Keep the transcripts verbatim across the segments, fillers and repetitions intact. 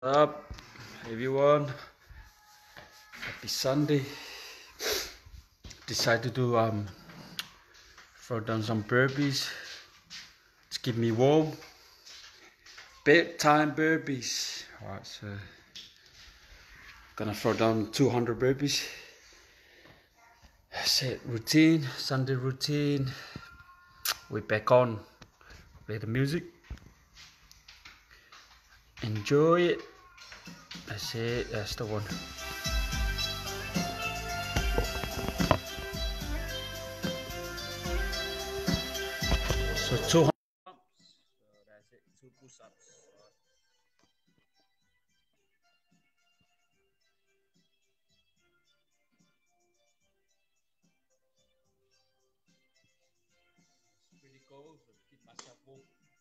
Up, everyone? Happy Sunday. Decided to do um throw down some burpees to keep me warm. Bedtime burpees. Alright, so gonna throw down two hundred burpees. Set routine, Sunday routine. We're back on. Play the music. Enjoy it. That's it, that's the one. So two hundred pumps. So that's it, two push-ups. Pretty cool, so keep myself warm.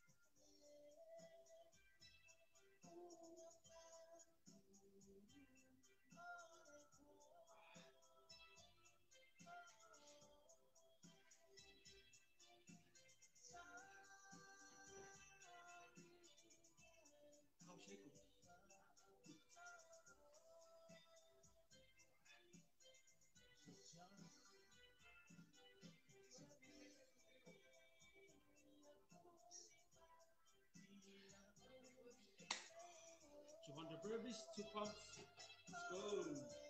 two hundred burpees, two pumps. Let's go.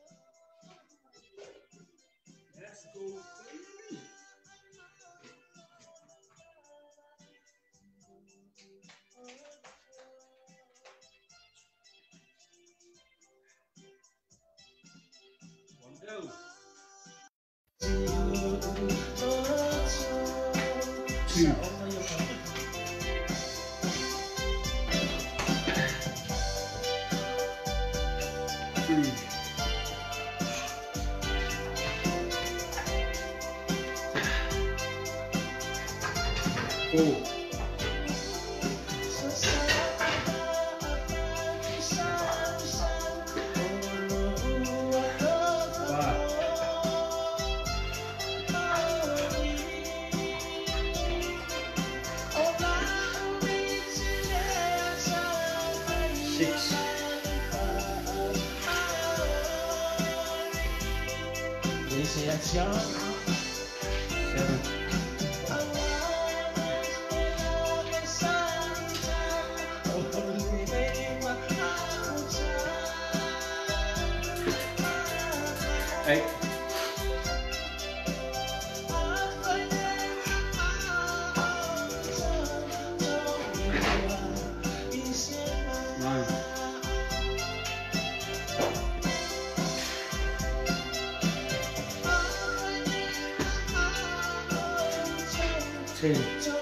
Let's go, baby. One go. Two. Three. Four. Six. Seven. Eight. Nine. Ten.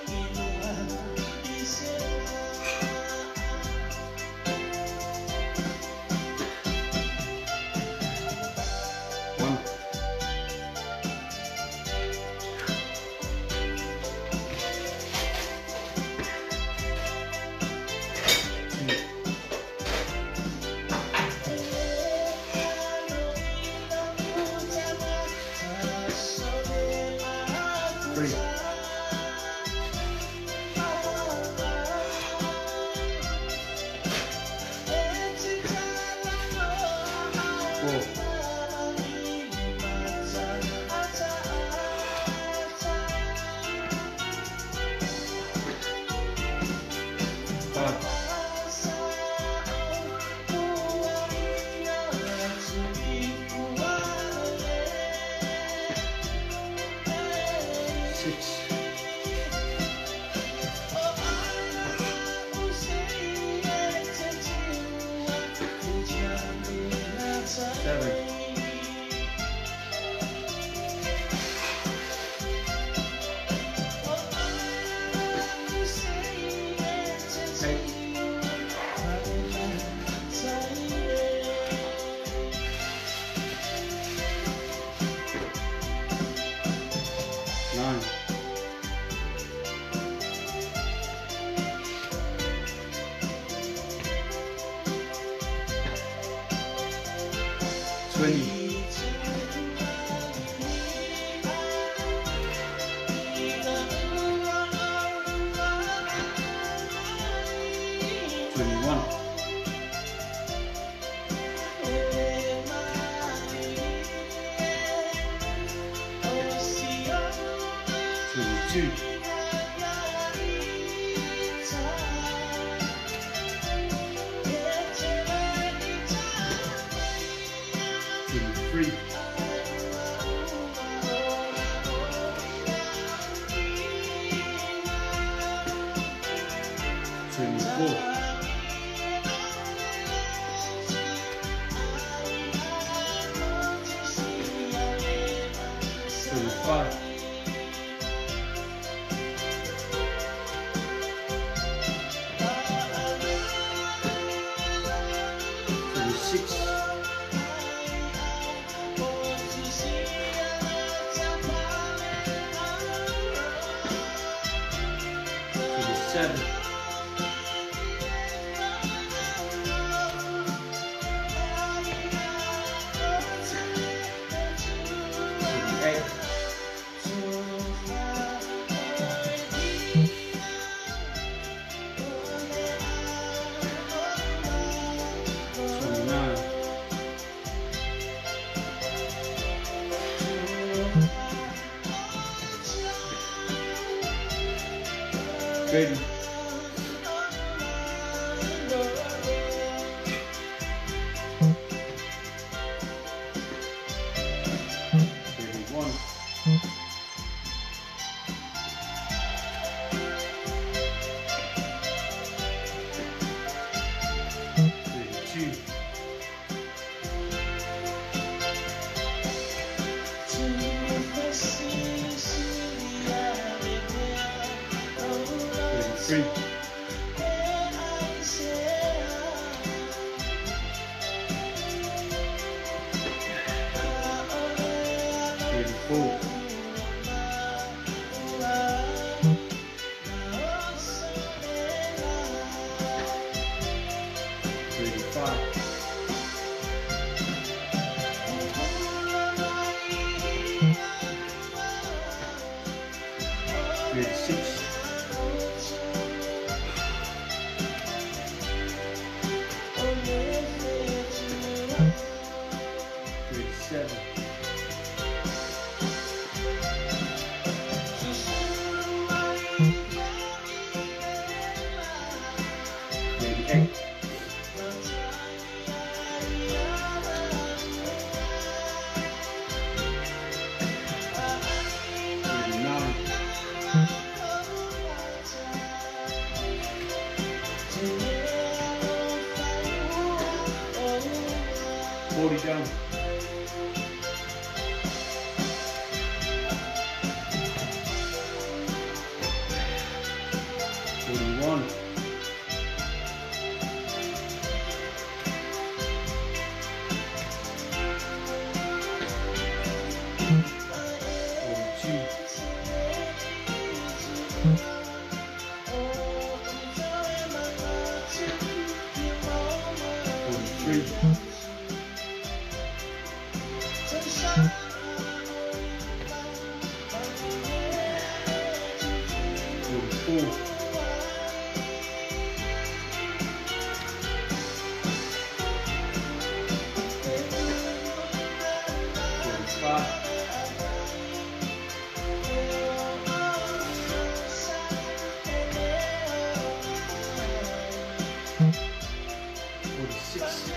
One. Two. Three. Four. Five. Six. Seven. Nine. Twenty. Twenty-one. twenty-two, twenty-three, twenty-four, twenty-five, twenty-six, twenty-seven, twenty-eight, twenty-nine, thirty, thirty-one, thirty-two, thirty-three, thirty-four, thirty-five, thirty-six, thirty-seven, thirty-eight, thirty-nine, forty down, forty-one, forty-two, forty-three, forty-four, forty-five, forty-six,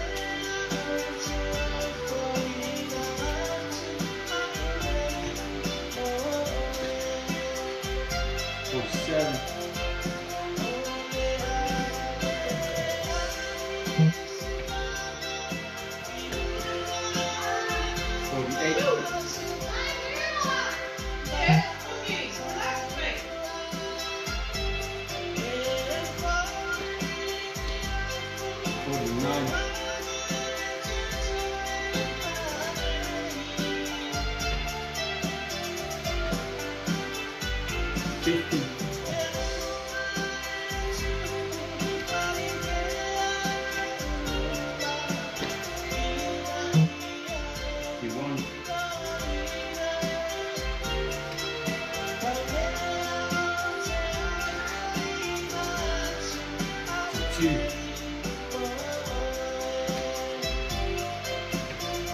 forty-seven, forty-eight, forty-nine, fifty, fifty-one, fifty-two,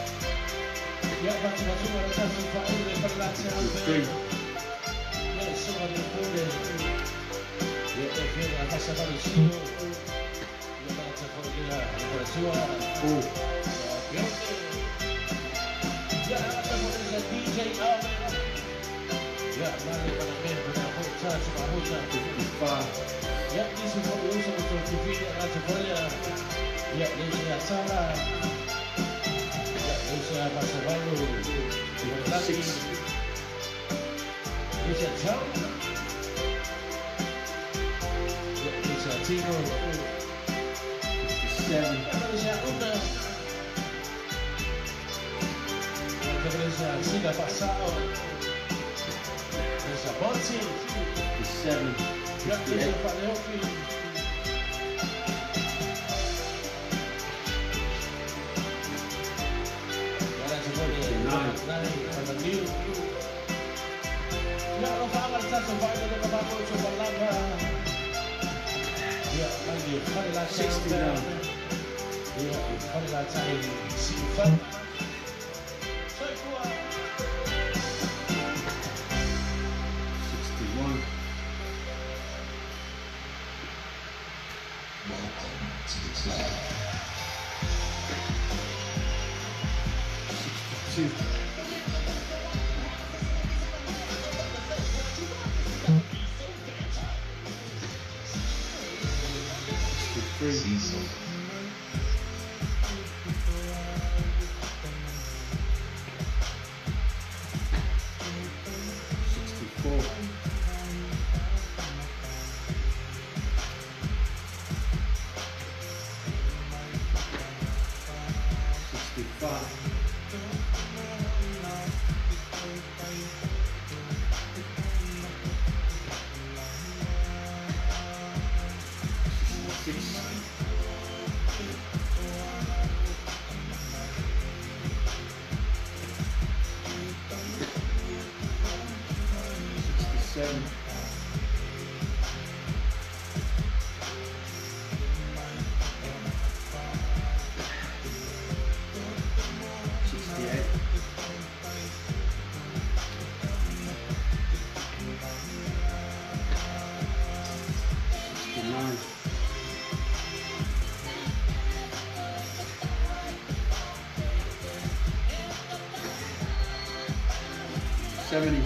fifty-three, Ya, ini semua urusan untuk T V Raja Korea. Ya, ini saya salah. Ya, ini saya masa baru. Terima kasih. Ini saya Chow. Ya, ini saya Tino. Seven. Ini saya Una. Kemudian saya Sida Pasao. Ini saya Bonsi. Seven. Ya, ini saya Pak Leofi. Ya, Rafael está survival de Babaco Chobalanga. Ya, lagi kali lagi. sixty-nine. Ya, kali lagi sifat. Saya kuat. sixty-one. Welcome to the club. sixty-two. Cecil. sixty-four. sixty-five. sixty-six. sixty-seven. sixty-eight. sixty-nine. seventy.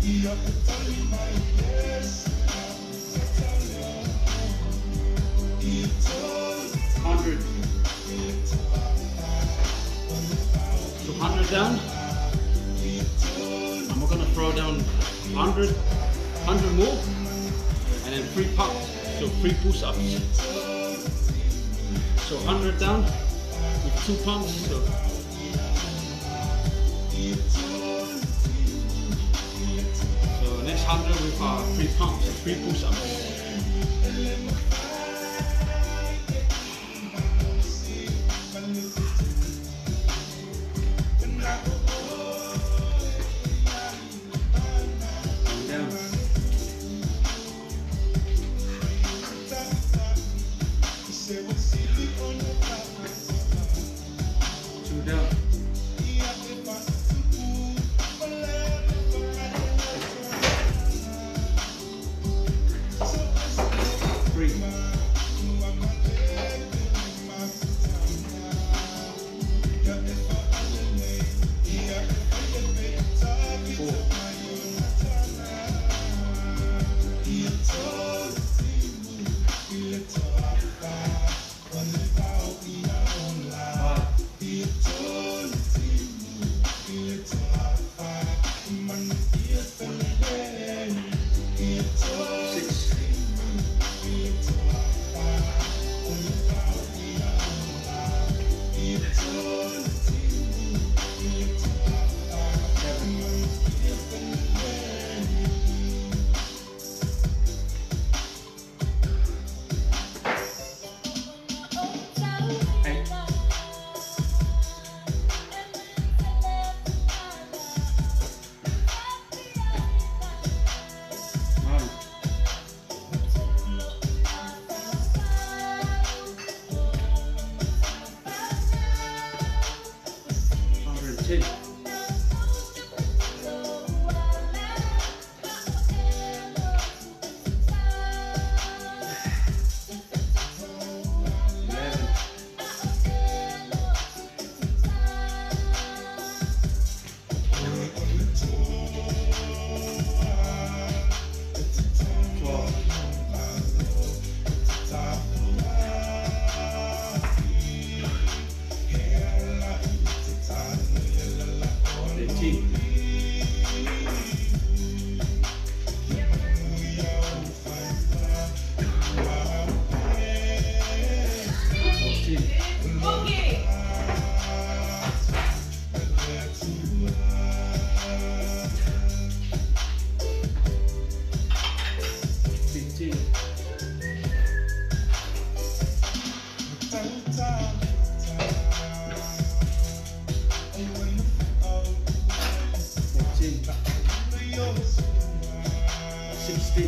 Hundred. So hundred down. And we're gonna throw down hundred, hundred more, and then three pumps. So three push-ups. So hundred down with two pumps. So So next hundred with uh, three pumps and three push-ups. Down. Two down. Three. Four. Two. Eleven. Twelve. Thirteen. Fourteen. Fifteen. Sixteen.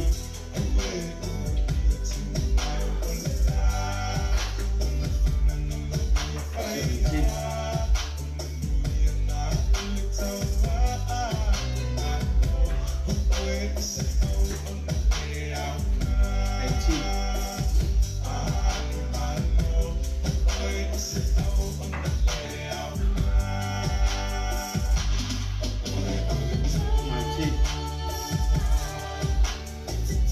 Seventeen. Eighteen. Nineteen.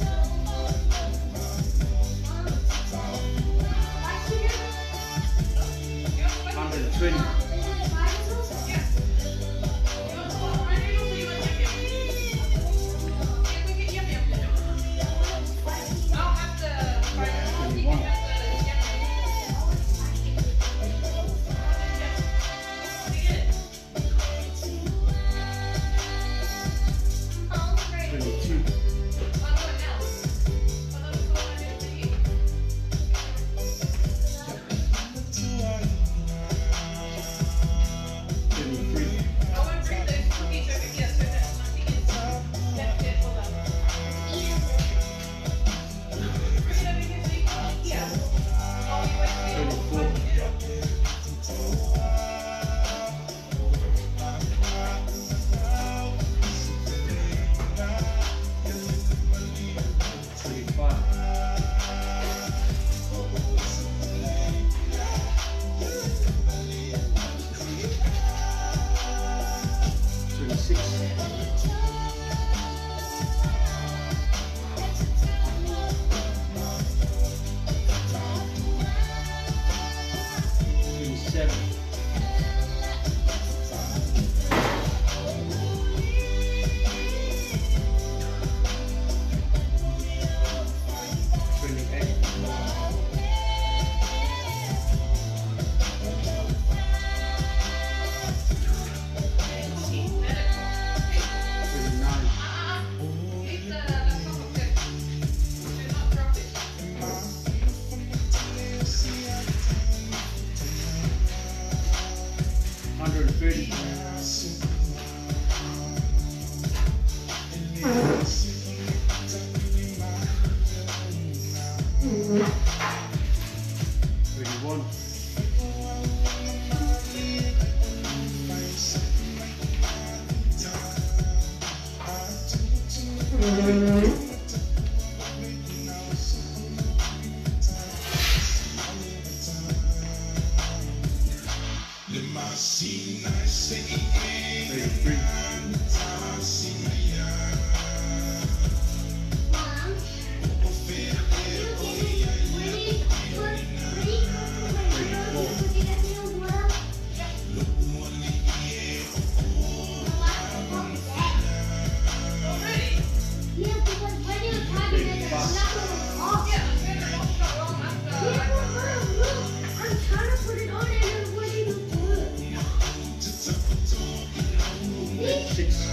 thirty-three. Six.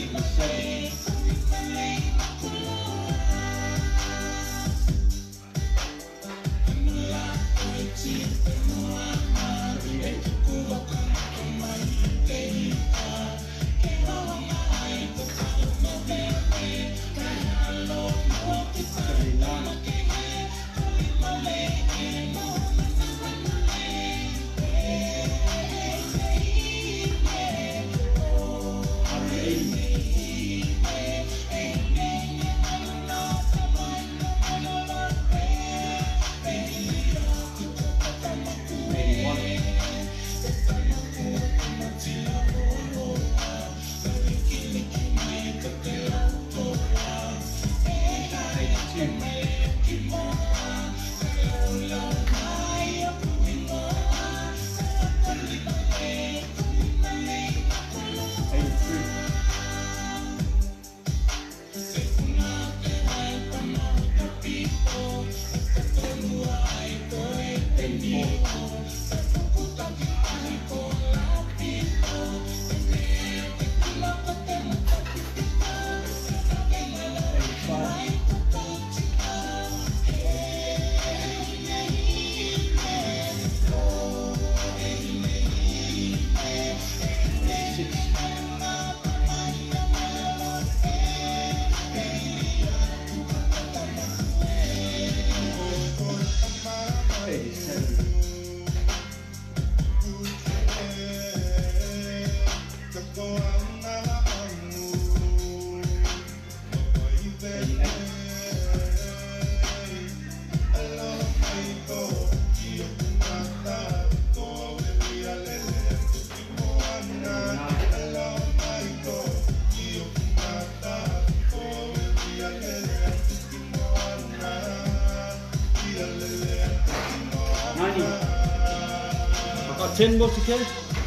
ten more to go.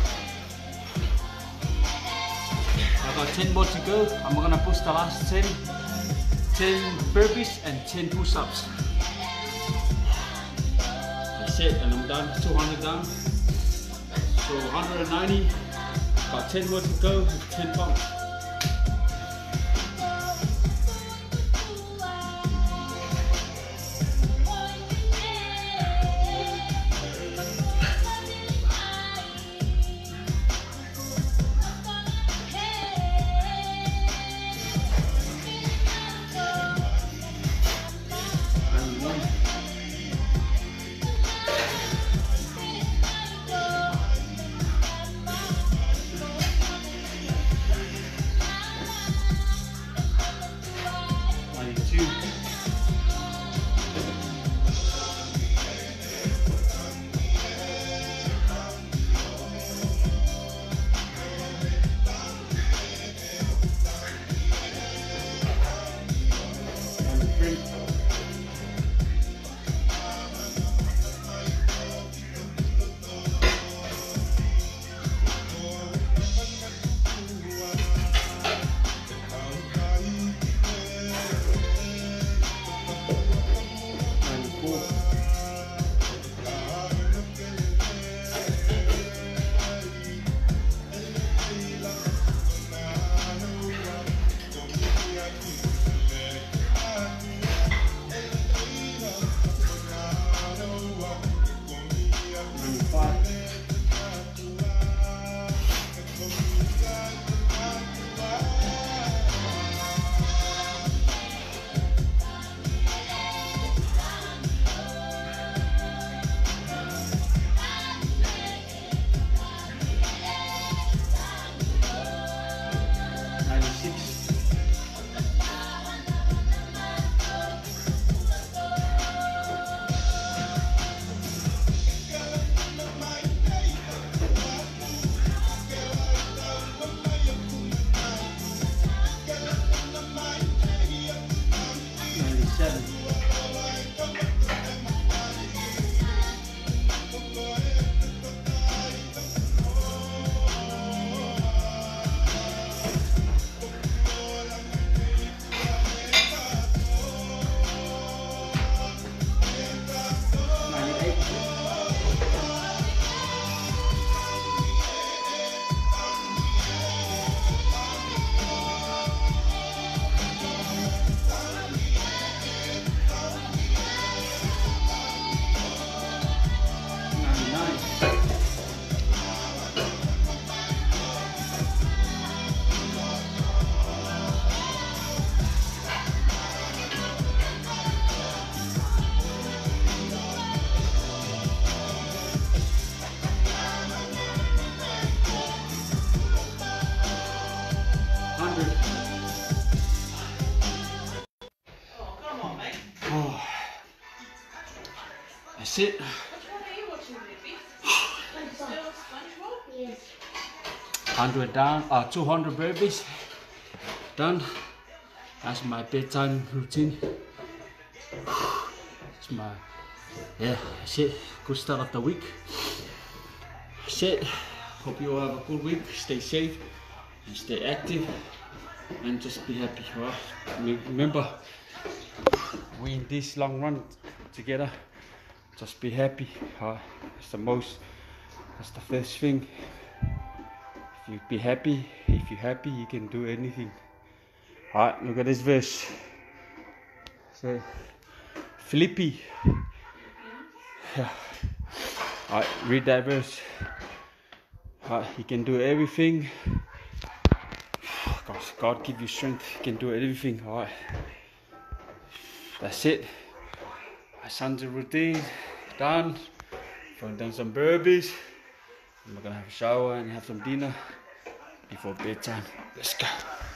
I've got ten more to go. I'm gonna push the last ten. ten burpees and ten push-ups. That's it, and I'm done. two hundred down. So one hundred ninety. Got ten more to go. ten pumps. good. Oh, that's it. Which one are you watching, baby? Still SpongeBob? Yes. one hundred down, uh, two hundred burpees done. That's my bedtime routine. It's my, yeah, that's it. Good start of the week. That's it. Hope you all have a good week. Stay safe and stay active and just be happy. Right? Remember, we in this long run together. Just be happy. Right? That's the most, that's the first thing. If you be happy, if you're happy, you can do anything. Alright, look at this verse. So, Philippi. Yeah. Alright, read that verse. Alright, you can do everything. Gosh, God give you strength. You can do everything. Alright. That's it. My Sunday routine done. I've done some burpees. I'm gonna have a shower and have some dinner before bedtime. Let's go.